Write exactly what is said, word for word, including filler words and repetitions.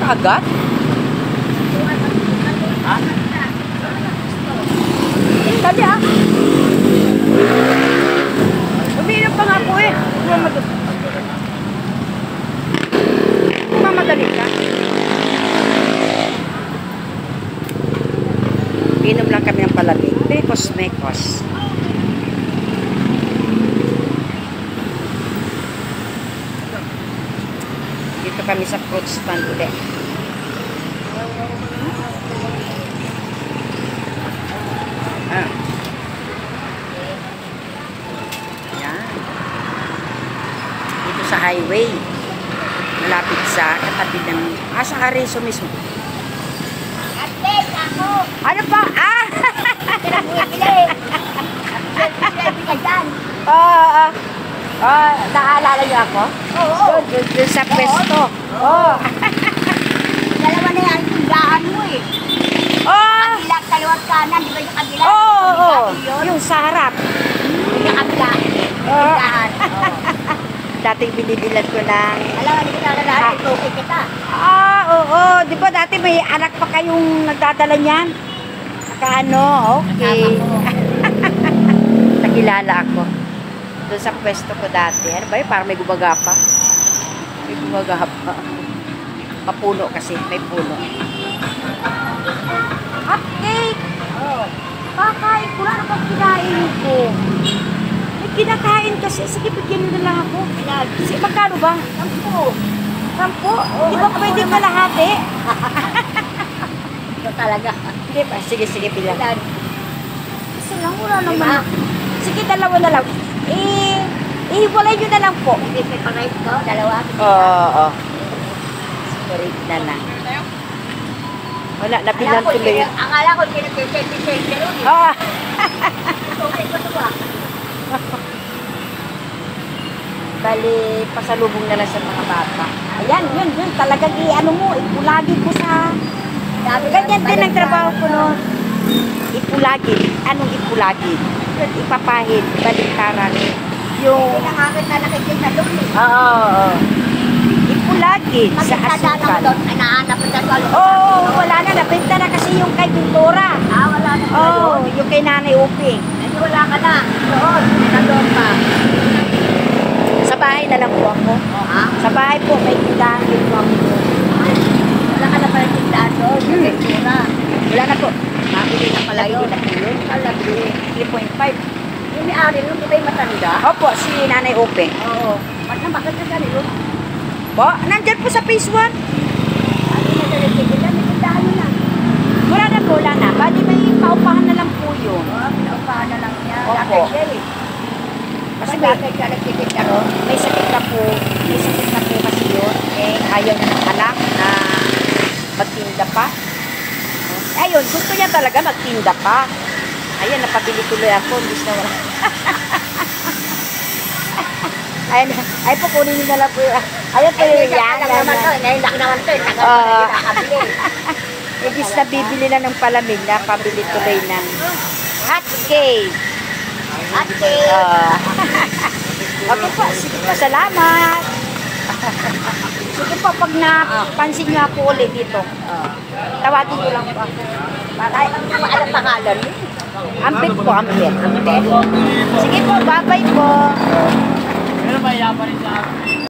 kaagad? Ha? Dali ah. Umiinom pa nga po eh. Mamadali. Mamadali ka. Inom lang kami ng palamig. Mekos, mekos. Dito kami sa fruit stand ulit. Ah. Yan. Dito sa highway. Malapit sa katabi ng... Ah, sa Ariso mismo. Ate, ako! Ano pa? Ah! Bili-bili! Bili-bili dyan! Oo, oh, oh, naalala niyo ako? Oo! Doon, doon, doon sa pwesto. Oo. Oh. Dalawa na yan, tindahan mo eh. Oh! Kabila, kaliwat kanan, di ba yung kabila? Oo, oh, oh, Yun. yung sa harap. Yung kabila, Oo. tindahan. Oo. Dating binibilan ko ng... Alam nga, hindi kita nalalaan, itukin kita. Ah, oo. Di ba dati may anak pa kayong nagdadala niyan? Nakaano, okay. Kasama mo. Nakilala ako. Doon sa pwesto ko dati. Ano ba yun? Parang may gumaga pa. May gumaga pa. Mapuno kasi. May puno. Cupcake! Oo. Kakain ko lang ang kinain ko. May kinakain kasi. Sige, bigyan nyo na lang ako. Sige, magkano ba? Sampo. Sampo? Di ba pwede kalahati? Ito talaga. Di ba? Sige, sige, bilang. Ilan? Isa lang, wala Diba? naman. Sige, dalawa na lang. Eh, ihiwalay nyo na lang po. Hindi may pangayip ko, dalawa. Oo, oo. Separate na lang. Wala, nabilan Akala ko, tuloy. sino- Akala ko pinag-sente-sente rin eh. Ah, Itukin ko ito ba? bali, pasalubong na lang sa mga bata. Ayan, yun, yun. Talagang i-ano mo, ipulagi ko sa... Sabi Ganyan ng din ang balik trabaho na- ko noon. Ipulagi. Anong ipulagi? Yun, ipapahid, baliktaran. Yung... Pinangakit na nakikita doon eh. Oo, oo. Ipulagi Pag sa nagdadaan ako asukal. doon, ay nahanap ko dyan. Oo, oh, wala na. Napinta na kasi yung kay Pintura. Ah, wala na pala Oo, doon. oh, yung kay Nanay Uping. Hindi wala ka na. Doon, nandun pa. Sa bahay na lang po ako. Ha? Sa bahay po, may tindahan din po ako. Wala ka na pala tindahan doon. Sa Hmm. Ventura. Wala na po. Mabili na pala yun. Nabili na po yun. Kalabili. three point five. Yung may-ari nun, di ba yung matanda? Opo, si Nanay Uping. Oo. Ba't na bakit ka gano'n yun? Po, nandyan po sa phase one. Ano na sa nagtigilan? May tindahan nyo na. Wala na po, wala na. Bali may paupahan na lang po yun. Oo, pinaupahan na lang niya. Opo. Dati siya eh. Kasi Kasi may, dati siya nagtigilan ron. may sakit na po. May sakit na po kasi yun. Eh, ayaw na ng anak na magtinda pa. Ayun, gusto niya talaga magtinda pa. Ayan, napabili tuloy ako. Imbis na wala. Ayan, ay po, kunin niyo na lang po yun. Ayan po Ay, yun yan. lang naman to. Ngayon lang naman to. Tagal Oo. pa na nakabili. Imbis na bibili na ng palamig na, pabili tuloy ng hot cake. Ate. Ah. Okay po, sige po, salamat. Sige po, pag napansin niyo ako ulit dito, tawagin niyo lang po ako. Ay, ano pangalan mo? Ampit po, ampit. Ampit. Sige po, bye-bye po. Pero may yaman rin sa akin.